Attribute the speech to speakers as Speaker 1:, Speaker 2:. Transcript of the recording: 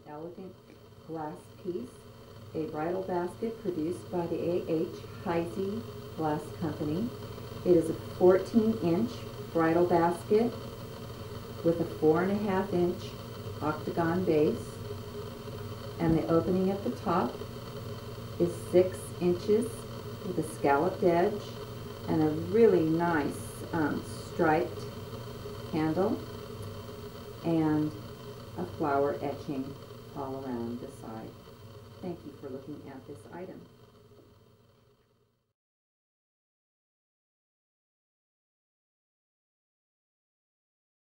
Speaker 1: elegant glass piece, a bridal basket produced by the Heisey Glass Company. It is a 14-inch bridal basket with a 4.5-inch octagon base, and the opening at the top is 6 inches with a scalloped edge and a really nice striped handle and a flower etching all around the side. Thank you for looking at this item.